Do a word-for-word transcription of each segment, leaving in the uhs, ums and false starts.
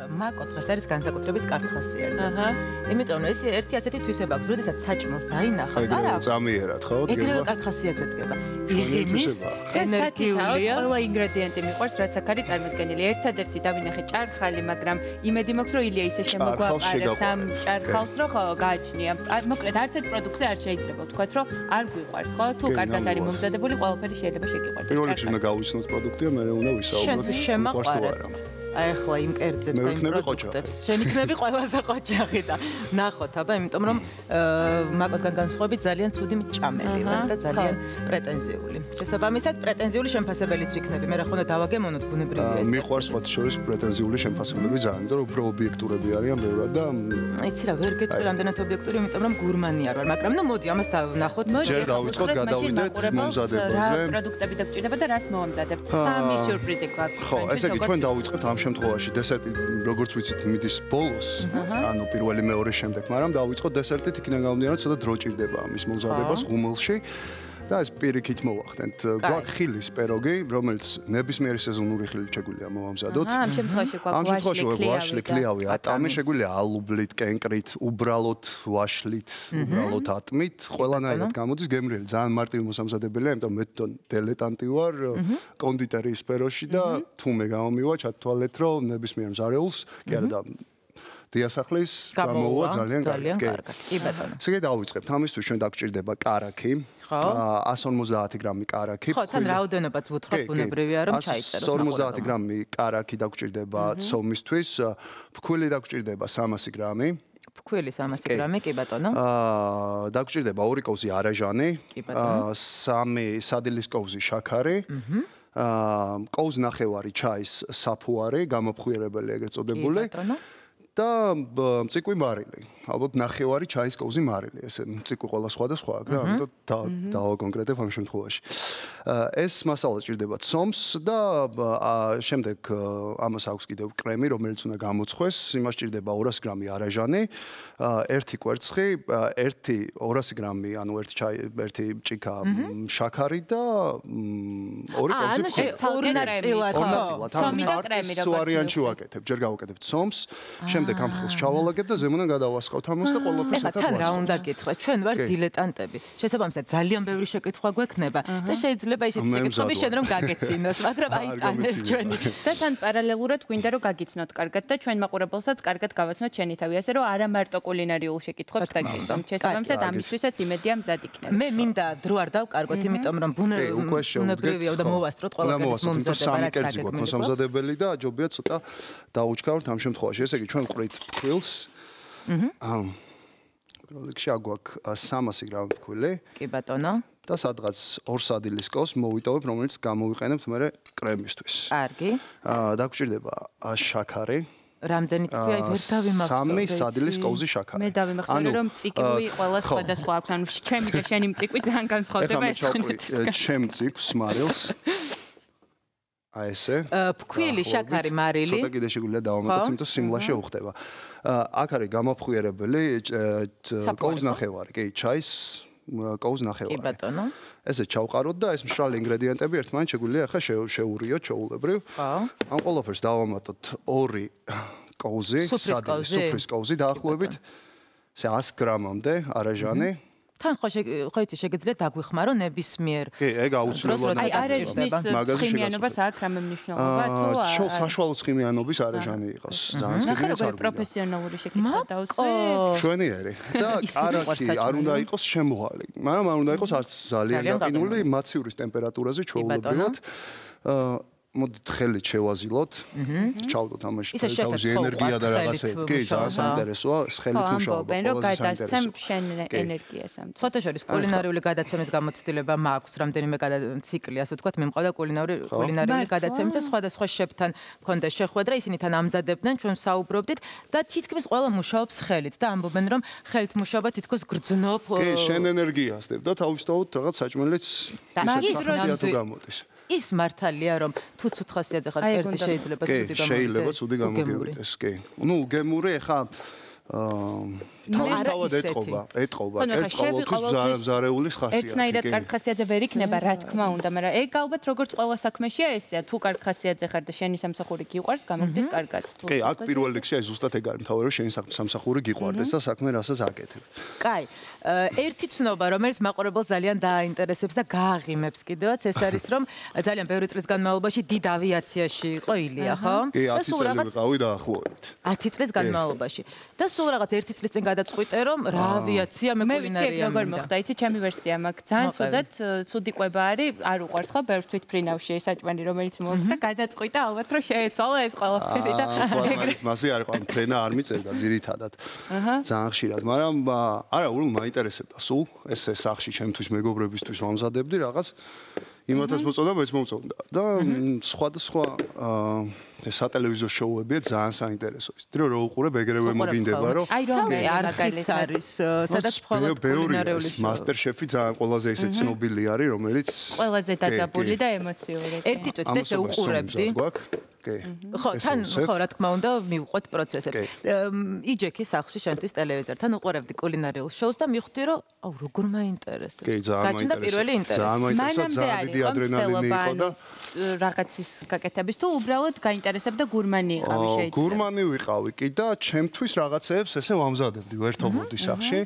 მაკო დღეს არის განსაკუთრებით კარგი ხასიათი. აჰა. იმიტომ რომ ეს ერთი ასეთი თვისება აქვს, როდესაც საჭმელს დაინახავს, არა? წამიერად, ხო? ეგრევე კარგი ხასიათი დგება. იღიმის ენერგიულია. ყველა ინგრედიენტი მიყვარს, რაც აქ არის წარმოდგენილი. ერთადერთი დავინახე ჭარხალი, მაგრამ იმედი მაქვს, რომ ილია ისე შემოგვაყარებს ამ ჭარხალს, რომ ხო, გააჩნია. მოკლედ, არც ერთ პროდუქტზე არ შეიძლება ვთქვათ, რომ არ გვიყვარს, ხო? თუ კარგად არის მომზადებული, ყველაფერი შეიძლება შეგიყვარდეს. პირველ რიგში უნდა გავიცნოთ პროდუქტია, მე უნდა ვისაუბროთ. შენ შემაყვარებ. აი ახლა იმ კერძებს და იმ პროდუქტებს. შენ იქნები ყველაზე ყოჩაღი და ნახოთ, აბა, იმიტომ რომ მაკოსგან განსხვავებით ძალიან ცუდი მჭამელი ვარ და ძალიან პრეტენზიული. შესაბამისად, პრეტენზიული შემფასებელიც ვიქნები. მე რა ხონდა დავაგემონოთ ბუნებრივია ეს. მიყვარს სხვა შორის პრეტენზიული შემფასებლები ძალიან, იმიტომ რომ უფრო ობიექტურები არიან ბევრად და იცი რა, ვერ გეტყვი რამდენად ობიექტური, იმიტომ რომ გურმანი არ ვარ, მაგრამ ნუ მოდი, ამას ნახოთ. ჯერ დავიწყოთ, გადავიდეთ მომზადებაზე. რა პროდუქტები დაგჭირდება და რას მოვამზადებთ? სამი სიურპრიზი გვაქვს. ხო, ესე იგი ჩვენ დავიწყოთ ამ შემთხვევაში დესერტი როგორც ვიცით მიდის ბოლოს, ანუ პირველი მეორე შემდეგ, მაგრამ დავიწყოთ დესერტით, იქიდან გამომდინარე, ცოტა დრო ჭირდება ამის მომზადებას ღუმელში. და ეს პირიქით მოვახდენთ. გვაქვს ხილის პეროგი, რომელიც ნებისმიერი სეზონური ხილით შეგვიძლია მოვამზადოთ. ამ შემთხვევაში გვაქვს ვაშლი, კლიავი, ატამი, შეგვიძლია ალუბლით, კენკრით, უბრალოდ ვაშლით, უბრალოდ ატმით, ყველანაირად გამოდის გემრიელი. ძალიან მარტივი მოსამზადებელია, იმიტომ მე დილეტანტი ვარ კონდიტერიის სფეროში და თუ მე გამომივა ჩათვალეთ, რომ ნებისმიერ მზარეულს, კი არა და დიასახლის გამოვა ძალიან კარგი. კი ბატონო. ესე იგი დავიწყებთ. ამისთვის ჩვენ დაგჭირდება კარაქი. ხო. εκατს ორმოცდაათი გრამი კარაქი. ხო, თან რაოდენობაც ვუთხრობ ბუნებრივია რომ ჩაიწეროს. εκατს ორმოცდაათი გრამი კარაქი დაგჭირდება ცომისთვის, ფქვილი დაგჭირდება სამასი გრამი. ფქვილი სამასი გრამი, კი ბატონო. აა დაგჭირდება ორი კოვზი არაჟანი, სამი სადილის კოვზი შაქარი. აა კოვზ ნახევარი ჩაის საფუარი, გამოფხვიერებელი ეგრეთ წოდებული. კი ბატონო. და მწიკვი მარილი. ალბათ ნახევარი ჩაის კოვზი მარილი. ესე მწიკვი ყველა სხვა და სხვა აქვს და ამიტომ დავა კონკრეტებ ამ შემთხვევაში. ეს მასალა ჭირდება ცომს და შემდეგ ამას აქვს კიდევ კრემი, რომელიც უნდა გამოცხოს. იმას ჭირდება ორასი გრამი არაჟანი, ერთი კვერცხი, ერთი ორასი გრამი, ანუ ერთი ჩაი, ერთი ჭიქა შაქარი და ორი კოვზი ფხვი. ორი ნაწილად. ცომი და კრემი როგორც სუარიანში ვაკეთებ, ჯერ გავაკეთებ ცომს, შემდეგ ამ ხილს ჩავალაგებ და ზემოდან გადავასხავთ ამას და ყველაფერს ერთად თან რა უნდა გითხრა, ჩვენ ვარ დილეტანტები. შესაბამისად ძალიან ბევრი შეკითხვა გვექნება და შეიძლება ისეთი შეკითხვები შენ რომ გაგეცინოს, მაგრამ აი ტანეს ჩვენი. და თან პარალელურად გვინდა რომ გაგიცნოთ კარგად და ჩვენ მაყურებელსაც კარგად გავაცნოთ შენი თავი, ასე რომ არა მარტო კულინარიულ შეკითხვებს დაგისვამ. შესაბამისად ამისთვისაც იმედია მზად იქნება. მე მინდა დრო არ დავკარგოთ, იმიტომ რომ ბუნებრივია და მოვასწროთ ყველაფერს მომზადება, რაც კარგად მოსამზადებელი და ჯობია ცოტა დაუჩქაროთ ამ შემთხვევაში. ესე იგი ჩვენ ყვრით ფქვილს. აჰა. პროდუქტში აგვაქვს სამასი გრამი ფქვილი. კი ბატონო. და სადღაც ორ სადილის კოვს მოვიტოვებ, რომელიც გამოვიყენებთ მე კრემისთვის. კარგი. აა დაგჭირდება შაქარი. რამდენი თქვი, აი ვერ დავიმახსოვრე. სამი სადილის კოვზი შაქარი. მე დავიმახსოვრე, რომ მწიკვი ყველა სხვადასხვა აქვს, ანუ ჩემი და შენი მწიკვი ძალიან განსხვავდება ერთმანეთისგან. ჩემ მწიკვს მარილს. აი ესე. ფქვილი, შაქარი, მარილი. ცოტა კიდე შეგვიძლია დავამატოთ, იმიტომ სიმლაში უხდება. აქ არის გამოფხვიერებელი კოვზ ნახევარი, კი, ჩაის კოვზ ნახევარი. კი ბატონო. ესე ჩავყაროთ და ეს მშრალი ინგრედიენტები ერთმანეთს შეგვიძლია ახლა შევურიოთ ჩაულებრივ. ხო. ამ ყველაფერს დავამატოთ ორი კოვზი, სუფრის კოვზი დაახლოებით εκατს გრამამდე არაჟანი. თან ხო ხო იცი შეგიძლიათ დაგვიხმარო ნებისმიერ. კი, ეგ აუცილებლად. აი არაჟნის ცხიმიანობას აქვს რამე მნიშვნელობა თუ არა? საშუალო ცხიმიანობის არაჟანი იყოს. ძალიან სკეპიაც არ პროფესიონალური შეკითხვა დავსვი. ჩვენიერი. და კარაქი არ უნდა იყოს შემოღალი. მაგრამ არ უნდა იყოს არც ძალიან გაყინული, მაცივრის ტემპერატურაზე ჩვეულებრივად. მოდით ხელით შევაზილოთ, ჩავდოთ ამაში თავისი ენერგია და რაღაცები. კი, ძალიან საინტერესოა, ხელით მუშაობა. ამბობენ, რომ გადასცემ შენ ენერგიას ამ. ფოტოშორის კულინარიული გადაცემის გამოცდილება მაქვს, რამდენიმე ციკლი, ასე ვთქვათ, მიმყავდა კულინარიული კულინარიული გადაცემის და სხვადასხვა შეფთან მქონდა შეხვედრა, ისინი თან ამზადებდნენ, ჩვენ საუბრობდით და თითქმის ყველა მუშაობს ხელით და ამბობენ, რომ ხელით მუშაობა თითქოს გრძნობ. კი, შენ ენერგიას დებ და თავისთავად რაღაც საჭმელიც ისეთ გამოდის. ის მართალია რომ თუ ცუდ ხასიათზე ხარ, ერთი შეიძლება ცუდი გამოვიდეს. შეიძლება ცუდი გამოვიდეს, კი. ნუ გემური ხა თავისთავად ეთყობა, ეთყობა, ერთ ყოველთვის მზარეულის ხასიათი. ერთნაირად კარგ ხასიათზე ვერ იქნება, რა თქმა უნდა, მაგრამ ეგ ალბათ როგორც ყველა საქმეშია ესეა, თუ კარგ ხასიათზე ხარ და შენი სამსახური გიყვარს, გამოგდის კარგად. კი, აქ პირველ რიგში აი ზუსტად ეგ არის მთავარი, რომ შენი სამსახური გიყვარდეს და საქმე რასაც აკეთებ. კაი, ერთი ცნობა, რომელიც მაყურებელს ძალიან დააინტერესებს და გააღიმებს კიდევაც, ეს არის, რომ ძალიან ბევრი წლის განმავლობაში დიდ ავიაციაში იყო ილია, ხო? კი, ათი წელი ვიყავი დაახლოებით. ათი წლის განმავლობაში. და სულ რაღაც ერთი წლის წინ გადაწყვიტე, რომ რა ავიაცია მე კულინარია. მე როგორ მოხდა, იცი, ჩემი ვერსია მაქვს. ძალიან ცუდად, ცუდი ყვება არის, არ უყვარს ხო, ბევრს თვითფრინავში საჭმელი, რომელიც მოხდა, გადაწყვიტა ალბათ, რომ შეეცვალა ეს ყველაფერი და ეგრეთ მასე არის, ყო ფრენა არ მიწერდა ძირითადად. ძალიან ხშირად, მაგრამ არა, უბრალოდ მაინტერესებდა სულ ეს სახში ჩემთვის მეგობრებისთვის ვამზადებდი რაღაც იმათაც მოწონდა, მეც მომწონდა. და სხვადასხვა ეს სატელევიზიო შოუებია ძალიან საინტერესო. ის დრო რო უყურებ, ეგრევე მოგინდება, რომ აი რომ არხიც არის, სადაც მხოლოდ კულინარიული შოუ. მასტერ შეფი ძალიან ყველაზე ისე ცნობილი არის, რომელიც ყველაზე დაძაბული და ემოციური. ერთი წუთი ესე უყურებდი. კი. ხო, თან ხო, რა თქმა უნდა, მივყვეთ პროცესებს. იჯექი სახლში შენთვის ტელევიზორთან უყურებდი კულინარიულ შოუს და მივხვდი, რომ აუ როგორ მაინტერესებს. კი, ძალიან მაინტერესებს. გაჩნდა პირველი ინტერესი. ძალიან მაინტერესებს, ძალიან დიდი ადრენალინი იყო და რაღაცის გაკეთების თუ უბრალოდ გაინტერესებდა გურმანი იყავი შეიძლება. გურმანი ვიყავი კი და ჩემთვის რაღაცეებს ესე ვამზადებდი ვერთობოდი სახში.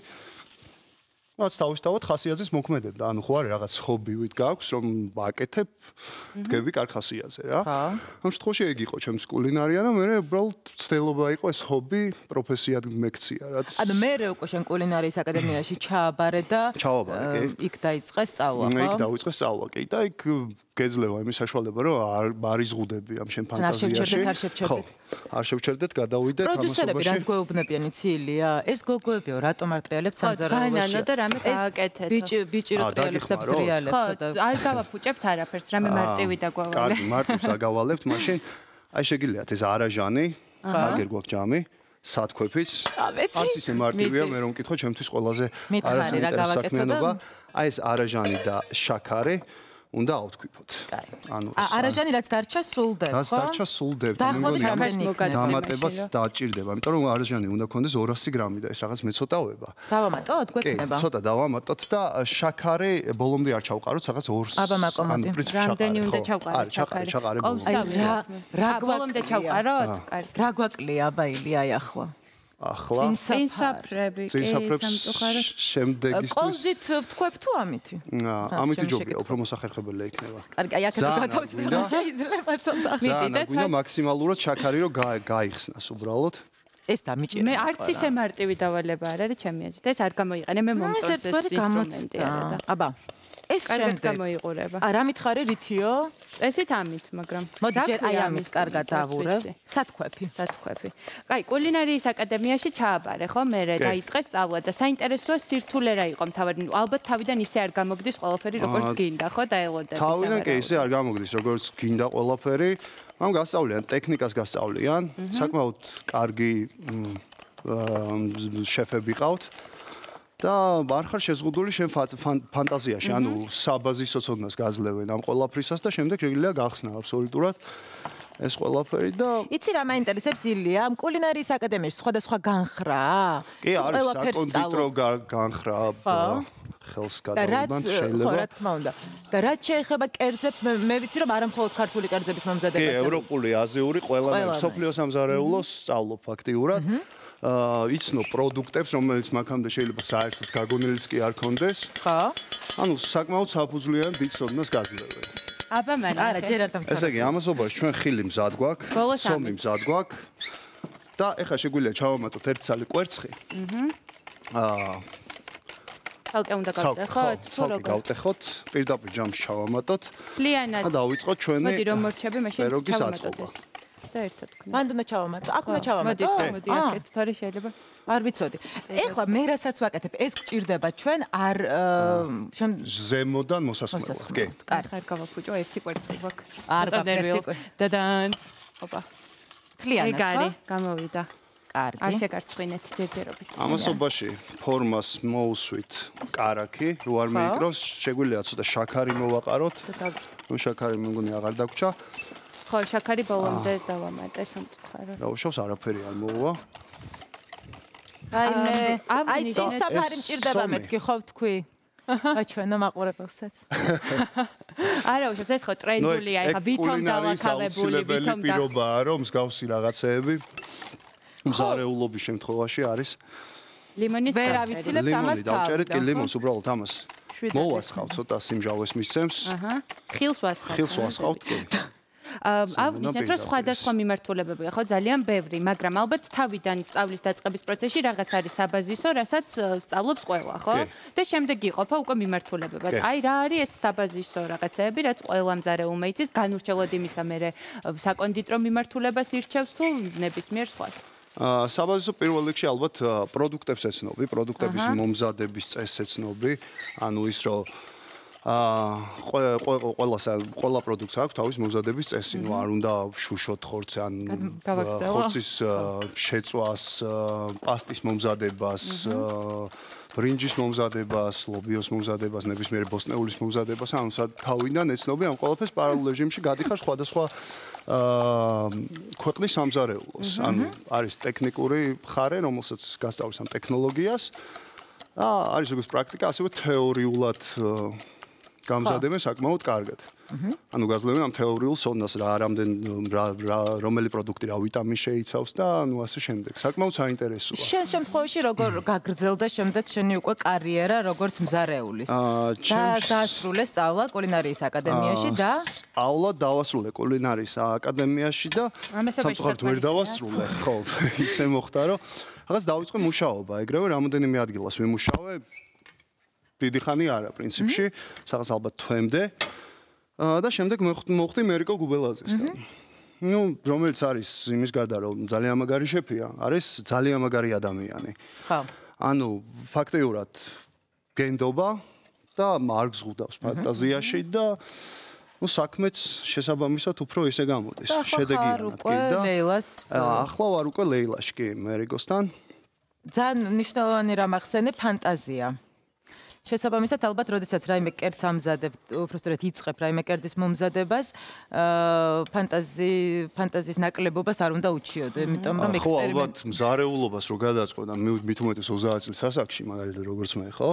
რაც თავისთავად ხასიათზეს მოქმედებდა. ანუ ხო არის რაღაც ჰობივით გაქვს, რომ ვაკეთებ, დგები კარგ ხასიათზე რა. ამ შემთხვევაში ეგ იყო ჩემს კულინარია და მე უბრალოდ ცდელობა იყო ეს ჰობი პროფესიად მექცია, რაც ანუ მე უკვე შენ კულინარიის აკადემიაში ჩააბარე და იქ დაიწყე სწავლა, ხო? იქ დაიწყე სწავლა, კი და იქ გეძლევა იმის საშუალება, რომ არ არიზღუდები ამ შენ ფანტაზიაში. არ შევჩერდეთ, არ შევჩერდეთ, გადავიდეთ ამასობაში. პროდიუსერები რას გვეუბნებიან, იცი ილია? ეს გოგოებიო, რატომ არ ტრიალებთ სამზარეულოში? და რამე გააკეთეთ. ბიჭი, ბიჭი რო ტრიალებს და ტრიალებსო და არ გავაფუჭებთ არაფერს, რამე მარტივი დაგავალე. კარგი, მარტივს დაგავალებთ, მაშინ აი შეგიძლიათ ეს არაჟანი, აგერ გვაქვს ჯამი. სათქვეფიც. არც ისე მარტივია, მე რომ მკითხო, ჩემთვის ყველაზე არასაინტერესო საქმიანობა. აი ეს არაჟანი და შაქარი უნდა ავთქვიფოთ. ანუ არაჟანი რაც დარჩა სულდება, ხო? რაც დარჩა სულდება. დამატებას დაჭირდება, იმიტომ რომ არაჟანი უნდა ქონდეს ორასი გრამი და ეს რაღაც მეცოტავება. დავამატოთ, გვექნება. კი, ცოტა დავამატოთ და შაქარი ბოლომდე არ ჩავყაროთ, რაღაც ორს. აბა მაკომოდი. რამდენი უნდა ჩავყაროთ შაქარი? შაქარი. რა რა ბოლომდე ჩავყაროთ? კარგი. რა გვაკლია აბა ილია აი ახლა? ახლა წინსაფრები, კი, სამწუხაროდ. შემდეგისთვის ყოზით ვთქვებ თუ ამითი? ამითი ჯობია, უფრო მოსახერხებელია იქნება. კარგი, აი აქეთ გადავწყვიტე, შეიძლება ცოტა. მიტი და გვინდა მაქსიმალურად შაქარი რომ გაიხსნას უბრალოდ. ეს დამიჭირდა. მე არც ისე მარტივი დავალება არ არის ჩემი აზრით. ეს არ გამოიყენე, მე მომწონს ეს ინსტრუმენტი არა და. აბა ეს კარგად გამოიყურება. არა მითხარი რითიო? ესეთ ამით, მაგრამ მოდი ჯერ აი ამით კარგად დავურე. სათქვეფი, სათქვეფი. კაი, კულინარიის აკადემიაში ჩააბარე, ხო? მე დაიწყე სწავლა და საინტერესოა სირთულე რა იყო მთავარი. ალბათ თავიდან ისე არ გამოგდის ყველაფერი როგორც გინდა, ხო? დაელოდები. თავიდან კი ისე არ გამოგდის როგორც გინდა ყველაფერი. ამ გასწავლიან, ტექნიკას გასწავლიან. საკმაოდ კარგი შეფები ყავთ. და არ ხარ შეზღუდული შენ ფანტაზიაში, ანუ საბაზისო ცოდნას გაძლევენ ამ ყველაფრისას და შემდეგ შეგიძლია გახსნა აბსოლუტურად ეს ყველაფერი და იცი რა მაინტერესებს ილია? ამ კულინარიის აკადემიაში სხვადასხვა განხრაა? კი, არის საკონდიტრო განხრა ხელს გადავიდან შეიძლება. ხო, რა თქმა უნდა. და რაც შეეხება კერძებს, მე ვიცი რომ არა მხოლოდ ქართული კერძების მომზადებასა. კი, ევროპული, აზიური, ყველა სოფლიო სამზარეულოს სწავლობ ფაქტიურად. აა იცნობ პროდუქტებს, რომელიც მაგამდე შეიძლება საერთოდ გაგონილიც კი არ კონდეს. ხო. ანუ საკმაოდ საფუძვლიან დიდ ცოდნას გაძლევენ. აბა მან. არა, ჯერ არ დამთავრდა. ესე იგი, ამასობაში ჩვენ ხილი მზად გვაქვს, სომი მზად გვაქვს. და ეხლა შეგვიძლია ჩავამატოთ ერთი ცალი კვერცხი. აჰა. აა ცალკე უნდა გავტეხოთ, თუ როგორ გავტეხოთ, პირდაპირ ჯამში ჩავამატოთ. ლიანად. და დავიწყოთ ჩვენი მოდი რომ მორჩები, მაშინ ჩავამატოთ ეს. და ერთად ვქნა. მანდ უნდა ჩავამატო. აქ უნდა ჩავამატო. მოდი, მოდი, აქეთ, თორე შეიძლება. არ ვიცოდი. ეხლა მე რასაც ვაკეთებ, ეს გჭირდება ჩვენ არ ზემოდან მოსასხმელად. კი. კარგი, არ გავაფუჭო, ერთი კვერცხი გვაქვს. არ გაქვს. დადან. ოპა. თლიანად, ხო? ეგარი, გამოვიდა. კარგი. არ შეგარცხინეთ ჯერჯერობით. ამასობაში ფორმას მოусვით კარაქი, რო არ მეიკროს, შეგვიძლია ცოტა შაქარი მოვაყაროთ. ნუ შაქარი მე მგონი აღარ დაგვრჩა. ხო, შაქარი ბოლომდე დავამატე სამწუხაროდ. რა უშავს არაფერი არ მოუვა. აი აი წინ საფარი მჭირდება მეთქი ხო თქვი აი ჩვენო მაყურებელსაც არა უშავს ეს ხო ტრენდულია ეხა ვითომ დავაკავებული ვითომ და პირობაა რომ მსგავსი რაღაცეები მზარეულობის შემთხვევაში არის ლიმონი ვერ ავიცილებთ ამას ლიმონი დავჭერეთ კი ლიმონს უბრალოდ ამას მოვასხავ ცოტა სიმჟავეს მისცემს აჰა ხილს ვასხავ ხილს ვასხავთ კი აღვნიშნეთ რომ სხვადასხვა მიმართულებებია ხო ძალიან ბევრი მაგრამ ალბათ თავიდან სწავლის დაწყების პროცესში რაღაც არის საბაზისო რასაც სწავლობს ყველა ხო და შემდეგ იყოფა უკვე მიმართულებებად აი რა არის ეს საბაზისო რაღაცეები რაც ყველა მზარეულმა იცის განურჩევლად იმისა მერე საკონდიტრო მიმართულებას ირჩევს თუ ნებისმიერ სხვას საბაზისო პირველ რიგში ალბათ პროდუქტებს ეცნობი პროდუქტების მომზადების წესს ეცნობი ანუ ის რომ აა ყველა ყველა პროდუქტს აქვს თავის მომზადების წესი. ნუ არ უნდა შუშოთ ხორცი ან ხორცის შეწვას, პასტის მომზადებას, ბრინჯის მომზადებას, ლობიოს მომზადებას, ნებისმიერი ბოსტნეულის მომზადებას. ანუ თავიდან ეცნობი ამ ყველაფერს პარალელ რეჟიმში გადიხარ სხვადასხვა აა ქვეყნის სამზარეულოს. ანუ არის ტექნიკური მხარე, რომელსაც გასწავლის ამ ტექნოლოგიას. და არის როგორც პრაქტიკა, ასევე თეორიულად გამზადებენ საკმაოდ კარგად. ანუ გაძლევენ ამ თეორიულ სონდას რა რამდენ რომელი პროდუქტი რა ვიტამინს შეიცავს და ანუ ასე შემდეგ. საკმაოდ საინტერესოა. შენ შემთხვევაში როგორ გაგრძელდა შემდეგ შენი უკვე კარიერა როგორც მზარეულის? და დაასრულე სწავლა კულინარიის აკადემიაში და სწავლა დავასრულე კულინარიის აკადემიაში და სამწუხაროდ ვერ დავასრულე. ხო, ისე მოხდა რომ რაღაც დავიწყე მუშაობა. ეგრევე რამოდენიმე ადგილას ვიმუშავე. დიდი ხანი არა პრინციპში, რაღაც ალბათ თვემდე. და შემდეგ მოხდი მერიკო გუბელაძესთან. ნუ რომელიც არის იმის გარდა რომ ძალიან მაგარი შეფია, არის ძალიან მაგარი ადამიანი. ხო. ანუ ფაქტიურად გენდობა და არ გზღუდავს ფანტაზიაში და ნუ საქმეც შესაბამისად უფრო ისე გამოდის. შედეგიანად კი და ახლა ვარ უკვე ლეილაში კი მერიკოსთან. ძალიან მნიშვნელოვანი რამ ახსენე ფანტაზია. შესაბამისად ალბათ როდესაც რაიმე კერძს ამზადებ, უბრალოდ იწყებ რაიმე კერძის მომზადებას, ფანტაზი ფანტაზიის ნაკლებობას არ უნდა უჩიოდე, იმიტომ რომ ხო ალბათ მზარეულობას რო გადაწყო და მით უმეტეს ოცდაათ წლის ასაკში მაგალითად როგორც მე ხო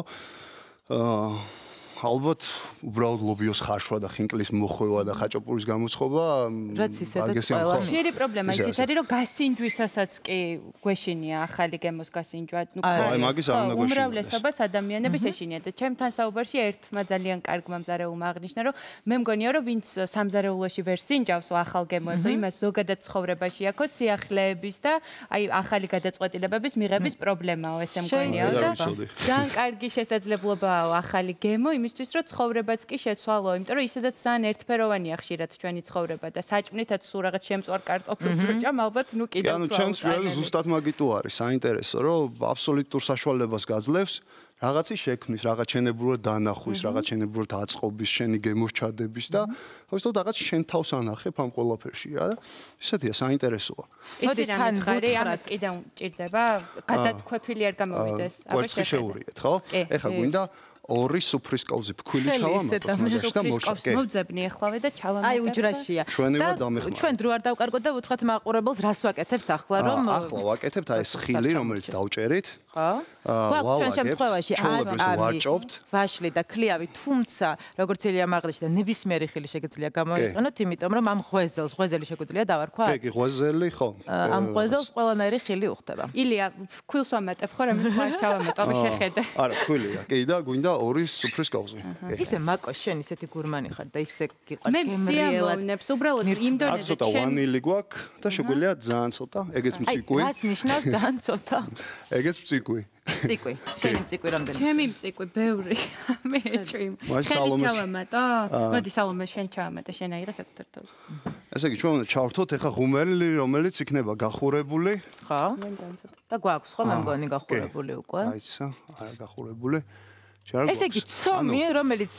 აა ალბათ უბრალოდ ლობიოს ხარშვა და ხინკლის მოხვევა და ხაჭაპურის გამოცხობა რაც ისედაც ყველა შეიძლება პრობლემა ისიც არის რომ გასინჯვისასაც კი გვეშინია ახალი გემოს გასინჯვა ნუ აი მაგის არ უნდა გვეშინოს უმრავლესობას ადამიანების ეშინია და ჩემთან საუბარში ერთმა ძალიან კარგმა მზარეულმა აღნიშნა რომ მე მგონია რომ ვინც სამზარეულოში ვერ სინჯავს ახალ გემოებს იმას ზოგადად ცხოვრებაში აქვს სიახლეების და აი ახალი გადაწყვეტილებების მიღების პრობლემაო ესე მგონია და ძალიან კარგი შესაძლებლობაა ახალი გემო იმისთვის რომ ცხოვრებაც კი შეცვალო, იმიტომ რომ ისედაც ძალიან ერთფეროვანია ხშირად ჩვენი ცხოვრება და საჭმლითაც სულ რაღაც შემწვარ კარტოფილს როჭამ ალბათ ნუ კიდევ ანუ ჩემს პირველ ზუსტად მაგიტო არის საინტერესო რომ აბსოლუტურ საშუალებას გაძლევს რაღაცის შექმნის, რაღაც შენებურად დანახვის, რაღაც შენებურად აწყობის, შენი გემოს ჩადების და ხოსტო რაღაც შენ თავს ანახებ ამ ყველაფერში რა და ისეთია საინტერესოა. მოდი თან ხარი ამას კიდევ მჭირდება გადათქვეფილი არ გამოვიდეს. აბა შეურიეთ, ხო? ეხლა გვინდა ორი სუფრის კოვზი ფქვილი ჩავამატოთ მაგაში და მოშკე. მოვძებნი ახლავე და ჩავამატოთ. აი უჯრაშია. ჩვენებად დამეხმარა. ჩვენ დრო არ დავკარგოთ და უთხრათ მაყურებელს რას ვაკეთებთ ახლა რომ ახლა ვაკეთებთ აი ეს ხილი რომელიც დავჭერით. ხო? გვაქვს ჩვენ შემთხვევაში ვარჭობთ. ვაშლი და ქლიავი, თუმცა როგორც ილია მაღლიში და ნებისმიერი ხილი შეგიძლია გამოიყენოთ, იმიტომ რომ ამ ღვეზელს, ღვეზელი შეგვიძლია დავარქვა? კი, კი, ღვეზელი ხო. ამ ღვეზელს ყველანაირი ხილი უხდება. ილია, ქვილს ვამატებ ხო, რამე სხვა ჩავამატო, მე შეხედე. არა, ქვილია. კი და გვინდა ორი სუფრის კოვზი. ისე მაკო შენ ისეთი გურმანი ხარ და ისე გიყვარს გემრიელად. მე სიამოვნებს უბრალოდ იმდონეზე ცოტა ვანილი გვაქვს და შეგვიძლია ძალიან ცოტა, ეგეც მწიკვი. აი, რას ნიშნავს ძალიან ცოტა? ეგეც მწიკვი. მწიკვი. შენი მწიკვი რამდენი? ჩემი მწიკვი ბევრი. მე ჩემი. ხელი ჩავამატო? მოდი სალომე შენ ჩავამატე, შენ აიღე საკუთარ თავს. ესე იგი ჩვენ უნდა ჩავრთოთ ახლა ღუმელი, რომელიც იქნება გახურებული. ხო? და გვაქვს ხო მე მგონი გახურებული უკვე? აიცა, არა გახურებული. ესე იგი ცომი, რომელიც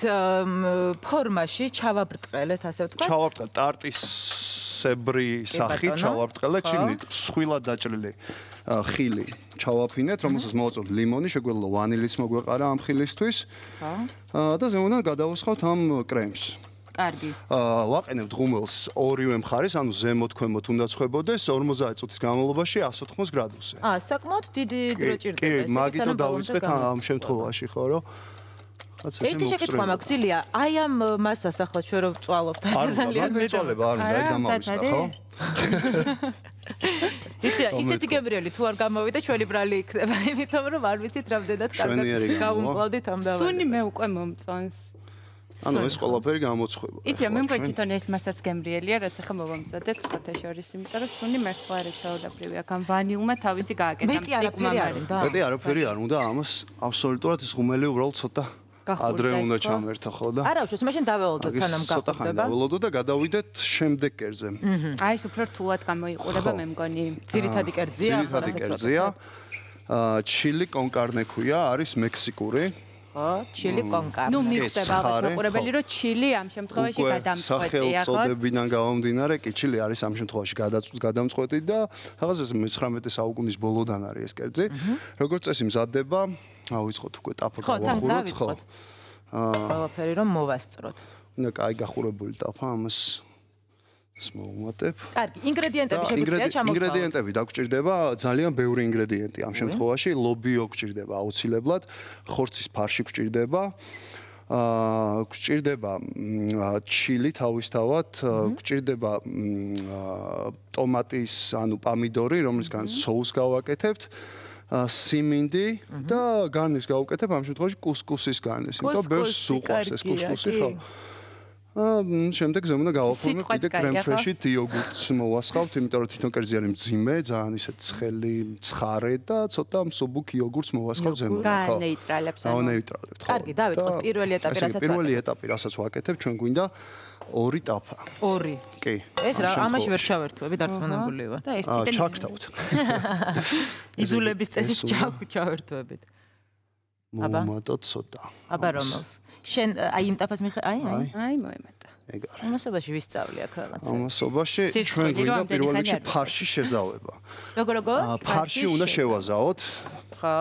ფორმაში ჩავაბრტყელეთ, ასე ვთქვათ. ჩავაბრტყელ ტარტისებრი სახით ჩავაბრტყელეთ, შიგნით მსხვილად დაჭრილი ხილი ჩავაფინეთ, რომელსაც მოვაწვევთ ლიმონი, შეგვიძლია ვანილიც მოგვეყარა ამ ხილისთვის. ხო. და ზემოდან გადავუსხავთ ამ კრემს. კარგი. აა ვაყენებთ ღუმელს ორივე მხარეს, ანუ ზემოთ ქვემოთ უნდა ცხებოდეს ორმოცდაათი წუთის განმავლობაში εκατს ოთხმოცდაათი გრადუსზე. აა, საკმაოდ დიდი დრო ჭირდება ეს. კი, მაგითო დავიწყეთ ამ შემთხვევაში, ხო, რომ ერთი შეკითხვა მაქვს, ილია, აი ამ მასას ახლა ჩვენ რო ვწვალობთ, ასე ძალიან მე წვალება არ უნდა გამოვისკა, ხო? იცი, ისეთი გებრიელი თუ არ გამოვიდა, ჩვენი ბრალი იქნება, იმიტომ რომ არ ვიცით რამდენად კარგად გავუმკლავდით ამ დავალებას. სუნი მე უკვე მომწონს. ანუ ეს ყველაფერი გამოცხება. იცი, მე მგონი თვითონ ეს მასაც გემრიელია, რაც ახლა მოვამზადეთ სხვათა შორის, იმიტომ რომ სუნი მართლა არის ჩაოლაფრივია, კან ვანილმა თავისი გააკეთა მეტი არაფერი არ უნდა. მეტი არაფერი არ უნდა, ამას აბსოლუტურად ეს ღუმელი უბრალოდ ცოტა ადრე უნდა ჩამერთა, ხო და? არა, უშოს, მაშინ დაველოდოთ სანამ გახდება. ცოტა ხანი დაველოდო და გადავიდეთ შემდეგ კერძზე. აი, ეს უფრო რთულად გამოიყურება, მე მგონი. ძირითადი კერძია, ძირითადი კერძია. აა ჩილი კონ კარნე ქვია, არის მექსიკური. ხო, ჩილი კონ კარნე. ნუ მიხდება მოყურებელი, რომ ჩილი ამ შემთხვევაში გადამწყვეტია, ხო? სახელწოდებიდან გამომდინარე, კი ჩილი არის ამ შემთხვევაში გადამწყვეტი და რაღაც ეს მეცხრამეტე საუკუნის ბოლოდან არის ეს კერძი. როგორც წესი მზადდება, ავიწყოთ უკვე ტაფა გავახუროთ, ხო? აა, ყველაფერი რომ მოვასწროთ. უნდა კაი გახურებული ტაფა, ამას ეს მოვუმატებ. კარგი, ინგრედიენტები შეგვიძლია ჩამოვთვალოთ. ინგრედიენტები დაგჭირდება ძალიან ბევრი ინგრედიენტი ამ შემთხვევაში, ლობიო გჭირდება აუცილებლად, ხორცის ფარში გჭირდება. აა გჭირდება ჩილი თავისთავად, გჭირდება ტომატის, ანუ პომიდორი, რომლისგან соуს გავაკეთებთ. სიმინდი და გარნის გავუკეთებ ამ შემთხვევაში კუსკუსის გარნის, იმიტომ ბევრს უყვარს ეს კუსკუსი, ხო? აა შემდეგ ზე უნდა გავაფორმო კიდე კრემ-ფრეშით იოგურტს მოვასხავთ, იმიტომ რომ თვითონ კერძი არის მძიმე, ძალიან ისე ცხელი, ცხარე და ცოტა მსუბუქ იოგურტს მოვასხავ ზემოთ, ხო? განეიტრალებს. განეიტრალებთ, ხო? კარგი, დავიწყოთ პირველი ეტაპი, რასაც ვაკეთებ. პირველი ეტაპი, რასაც ვაკეთებ, ჩვენ გვინდა ორი ტაფა. ორი. კი. ეს რა, ამაში ვერ ჩავერთვები, დარწმუნებული ვარ. და ერთი ჩაგთავთ. იძულების წესით ჩავერთვებით. მოვუმატოთ ცოტა. აბა რომელს? შენ აი იმ ტაფას მიხე, აი, აი. აი, მოემატა. ეგ არის. ამასობაში ვისწავლი აქ რაღაცა. ამასობაში ჩვენ გვინდა პირველ რიგში ფარში შეზავება. როგორ როგორ? ფარში უნდა შევაზაოთ. ხო.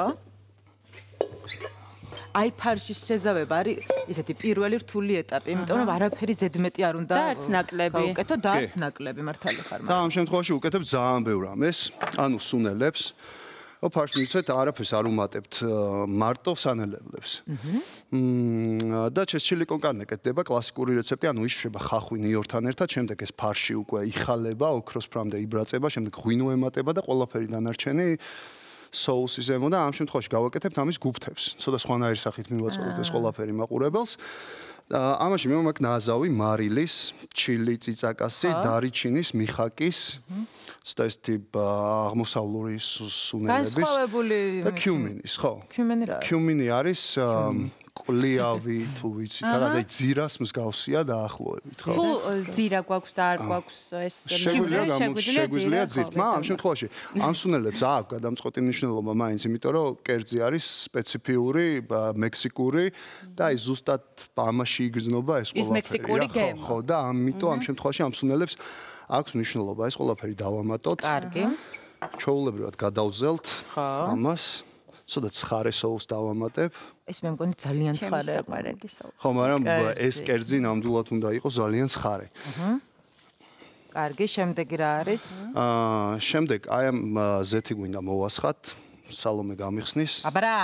აი ფარში შეზავება არის ისეთი პირველი რთული ეტაპი, იმიტომ რომ არაფერი ზედმეტი არ უნდა და არც ნაკლები. გავუკეთო და არც ნაკლები, მართალი ხარ. და ამ შემთხვევაში უკეთებ ძალიან ბევრ ამეს, ანუ სუნელებს. ო ფარში მიცეთ არაფერს არ უმატებთ მარტო სანელებლებს. მმ და ჩილი კონ კარნე კეთდება კლასიკური რეცეპტი, ანუ იშრება ხახვი ნიორთან ერთად, შემდეგ ეს ფარში უკვე იხალება, ოქროს ფრამდე იბრაწება, შემდეგ ღვინო ემატება და ყველაფერი დანარჩენი соуსის ემო და ამ შემთხვევაში გავაკეთებთ ამის გუფთებს. ცოტა სხვანაირი სახით მივაწოდოთ ეს ყველაფერი მაყურებელს. ამაში მე მაქვს ნაზავი, მარილის, ჩილი წიწაკასი, დარიჩინის, მიხაკის, ცოტა ეს ტიპ აღმოსავლური სუნელების და კიუმინის, ხო? კიუმენი რა? კიუმინი არის ყლიავი, თუ ვიცით, რაღაცა ძირას მსგავსია დაახლოებით, ხო? თუ ძირა გვაქვს და არ გვაქვს ეს შეგვიძლია შეგვიძლია ძირა, ამ შემთხვევაში ამ სუნელებს აქვს გადამწყვეტი მნიშვნელობა მაინც, იმიტომ რომ კერძი არის სპეციფიური მექსიკური და აი ზუსტად ამაში იგრძნობა ეს ყველაფერი, ხო, და ამიტომ ამ შემთხვევაში ამ სუნელებს აქვს მნიშვნელობა, ეს ყველაფერი დავამატოთ. კარგი. ჩვეულებრივად გადავზელთ ამას. ცოტა ცხარე соуს დავამატებ. ეს მე მგონი ძალიან ცხარე აყარელი соуს. ხო, მაგრამ ეს კერძი ნამდვილად უნდა იყოს ძალიან ცხარე. აჰა. კარგი, შემდეგი რა არის? აა, შემდეგ აი ამ ზეთი გვინდა მოვასხათ, სალომე გამიხსნის. აბა რა.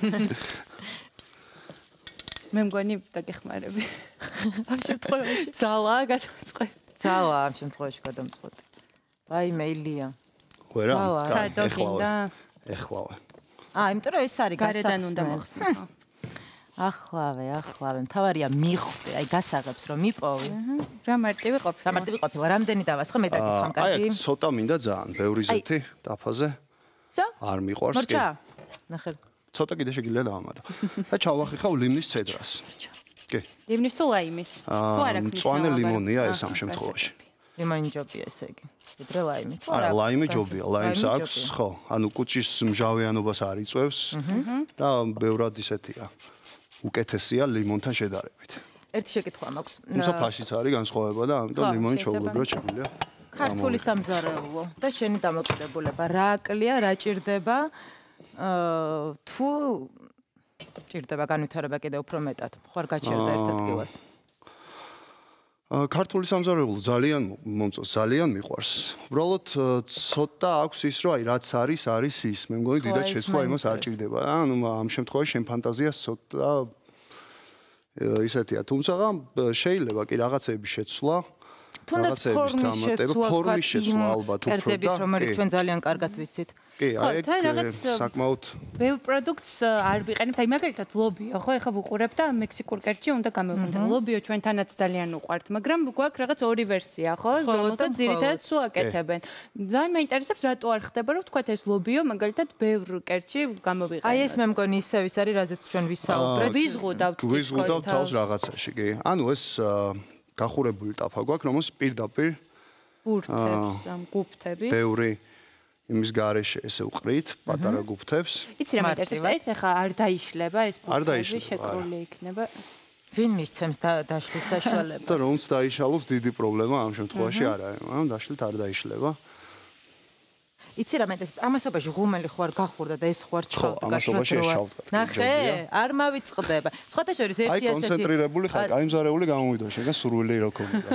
მე მგონი დაგეხმარები. ამ შემთხვევაში ძალა გადამწყვეტი. ძალა ამ შემთხვევაში გადამწყვეტი. აი მეილია. ვერა, ეხლა. ეხლავე. აა, იმიტომ რომ ეს არის გარედან უნდა მოხსნას. ახლავე, ახლავე. მთავარია მიხვდე, აი გასაღებს რომ მიპოვი. რა მარტივი ყოფილა. რა მარტივი ყოფილა. რამდენი დავასხა მე დაგისხამ კარგი. აი, ცოტა მინდა ძალიან, ბევრი ზეთი ტაფაზე. ზო? არ მიყვარს კი. მორჩა. ნახე. ცოტა კიდე შეგიძლია დავამატო. და ჩავახიხავ ლიმნის ცედრას. კი. ლიმნის თუ ლაიმის? თუ არ აქვს მწვანე ლიმონია ეს ამ შემთხვევაში. ლიმონი ჯობია ესე იგი. ვიდრე ლაიმი. თუ არა, ლაიმი ჯობია, ლაიმს აქვს, ხო. ანუ კუჭის მჟავიანობას არ იწვევს და ბევრად ისეთია. უკეთესია ლიმონთან შედარებით. ერთი შეკითხვა მაქვს. თუმცა ფაშიც არის განსხვავება და ამიტომ ლიმონი ჩაულებრო შეგვიძლია. ქართული სამზარეულო და შენი დამოკიდებულება რა აკლია, რა ჭირდება? აა თუ ჭირდება განვითარება კიდე უფრო მეტად. ხوار გაჩერდა ერთ ადგილას. ქართული სამზარეულო ძალიან მომწონს, ძალიან მიყვარს. უბრალოდ ცოტა აქვს ის, რომ აი რაც არის, არის ის. მე მგონი დიდად შეცვლა იმას არ ჭირდება. ანუ ამ შემთხვევაში შენ ფანტაზიას ცოტა ისეთია, თუმცა შეიძლება კი რაღაცები შეცვლა. თუნდაც ფორმის შეცვლა ალბათ უფრო და კერძების რომელიც ჩვენ ძალიან კარგად ვიცით. კი, აი ეგ საკმაოდ ბევრ პროდუქტს არ ვიყენებთ, აი მაგალითად ლობიო, ხო, ეხლა ვუყურებ და მექსიკურ კერძში უნდა გამოვიყენო. ლობიო ჩვენთანაც ძალიან უყვართ, მაგრამ გვაქვს რაღაც ორი ვერსია, ხო, რომელსაც ძირითადად სულ აკეთებენ. ძალიან მეინტერესებს, რატო არ ხდება, რომ თქვათ ეს ლობიო მაგალითად ბევრ კერძში გამოვიყენოთ. აი ეს მე მგონი ისევ ის არის, რაზეც ჩვენ ვისაუბრეთ. ვიზღუდავთ ვიზღუდავთ თავს რაღაცაში, კი. ანუ ეს გახურებული ტაფა გვაქვს, რომელსაც პირდაპირ ბურთებს, გუფთები. ბევრი იმის გარეშე ესე უყრით, პატარა გუფთებს. იცი რა მეინტერესებს, ეს ახლა არ დაიშლება, ეს ბურთები შეკრული იქნება. ვინ მისცემს დაშლის საშუალებას? და რომც დაიშალოს დიდი პრობლემა ამ შემთხვევაში არ არის, მაგრამ დაშლით არ დაიშლება. იცი რა მეინტერესებს, ამასობაში ღუმელი ხო არ გახურდა და ეს ხო არ ჩხავდა გაშლატროა. ნახე, არ მავიწყდება. სხვათა შორის ერთი ასეთი აი კონცენტრირებული ხარ, კაიმზარეული გამომიდო, შეგან სურვილი რო ქონდა.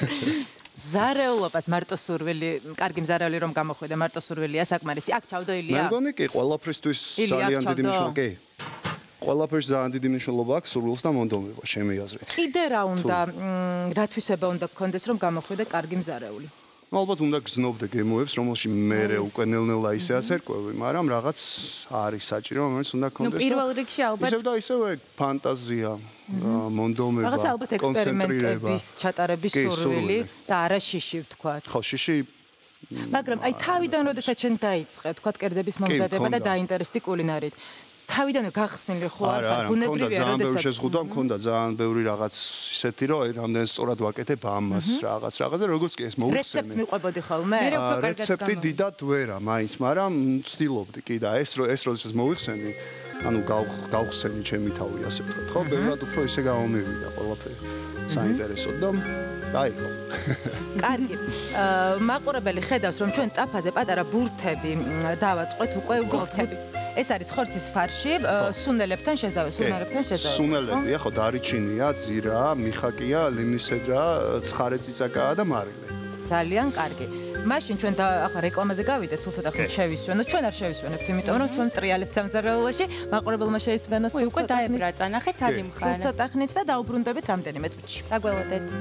ზარეულობას მარტო სურვილი, კარგი მზარეული რომ გამოხვიდე, მარტო სურვილია საკმარისი. აქ ჩავდოილია. მე მგონი კი, ყველაფრისთვის ძალიან დიდი მნიშვნელობა, კი. ყველაფერს ძალიან დიდი მნიშვნელობა აქვს სურვილს და მონდომებას, ჩემი აზრით. კიდე რა უნდა, რა თვისება უნდა გქონდეს რომ გამოხვიდე კარგი მზარეული? ალბათ უნდა გზნობდე გემოებს, რომელში მე უკვე ნელ-ნელა ისე აცერკვევი, მაგრამ რაღაც არის საჭირო, რომელიც უნდა გქონდეს. ნუ პირველ რიგში ალბათ ისევ და ისევ ფანტაზია, მონდომება, რაღაც ალბათ ექსპერიმენტების ჩატარების სურვილი და არა შიში ვთქვათ. ხო, შიში მაგრამ აი თავიდან როდესაც შენ დაიწყე, ვთქვათ, კერძების მომზადება და დაინტერესდი კულინარით. თავიდანვე გახსნილი ხო არ ხარ ბუნებრივია როდესაც ძალიან ბევრი როდესაც შეზღუდვა მქონდა ძალიან ბევრი რაღაც ისეთი რომ რამდენ სწორად ვაკეთებ ამას რაღაც რაღაცა როგორც კი ეს მოუხსენე რეცეპტს მიყვებოდი ხოლმე რეცეპტი დიდად ვერა მაინც მაგრამ ვცდილობდი კი და ეს ეს როდესაც მოიხსენი ანუ გავხსენი ჩემი თავი ასე ვთქვათ ხო ბევრად უფრო ისე გამომივიდა ყველაფერი საინტერესოდ და დაიგო კარგი მაყურებელი ხედავს რომ ჩვენ ტაფაზე პატარა ბურთები დავაწყოთ უკვე ბურთები ეს არის ხორცის ფარში, სუნელებთან შეძავე, სუნელებთან შეძავე. სუნელებია, ხო, დარიჩინია, ძირა, მიხაკია, ლიმინსედრა, ცხარეწიწაკაა და მარილე. ძალიან კარგი. მაშინ ჩვენ და ახლა რეკლამაზე გავიდეთ, სულ ცოტა ხნით შევისვენოთ. ჩვენ არ შევისვენებთ, იმიტომ რომ ჩვენ ტრიალებთ სამზარეულოში, მაყურებელმა შეისვენოს უკვე დაებრაცა, ნახეთ, ალი მხარე. სულ ცოტა ხნით და დაუბრუნდებით რამდენიმე წუთში. დაგველოდეთ.